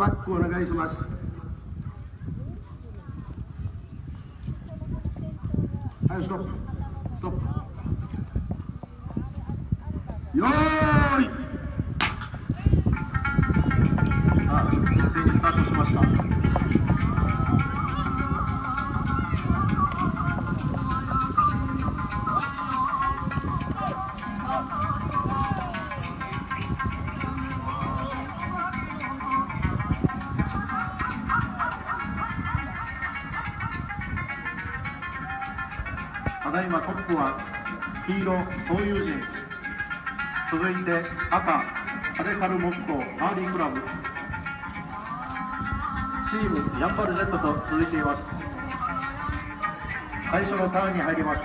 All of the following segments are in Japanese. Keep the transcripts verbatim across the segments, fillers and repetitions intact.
バックお願いします。はい、ストップ。ストップ。よーい。さあ、一斉にスタートしました。ただいまトップは黄色総友人、続いて赤アデカルモスコアーリークラブ、チームヤンバル Z と続いています。最初のターンに入ります。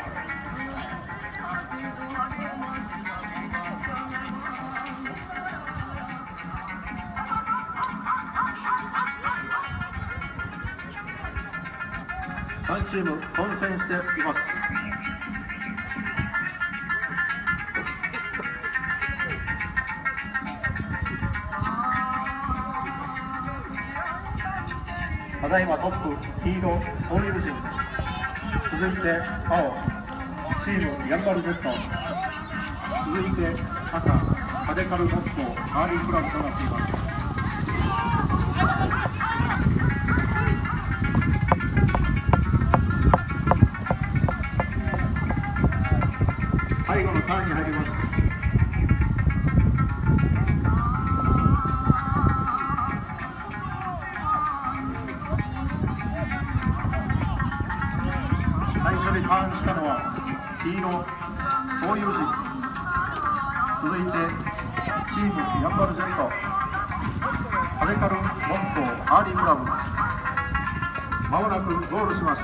さんチーム混戦しています。ただいまトップ黄色総友人、続いて青チームヤンバル Z、 続いて赤アデカルモッコアーリークラブとなっています。最後のターンに入ります。最初にターンしたのは黄色総友人、続いてチームヤンバル Z、 アデカルモッコアーリークラブ、まもなくゴールします。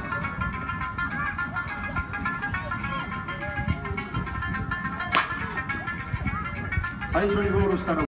最初にゴールしたの